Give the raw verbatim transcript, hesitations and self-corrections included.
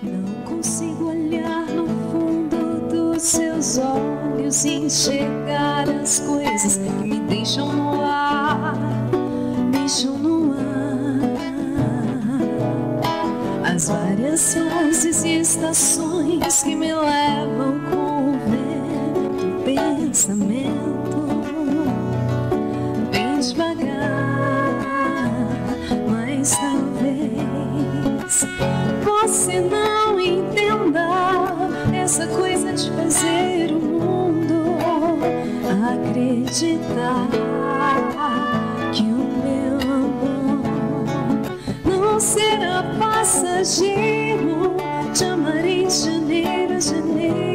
Não consigo olhar no fundo dos seus olhos e enxergar as coisas que me deixam no ar, deixam no ar. As várias fases e estações que me levam com o vento do pensamento, bem devagar, mas talvez você não entenda essa coisa de fazer o mundo acreditar que o meu amor não será passageiro. Te amarei de janeiro a janeiro.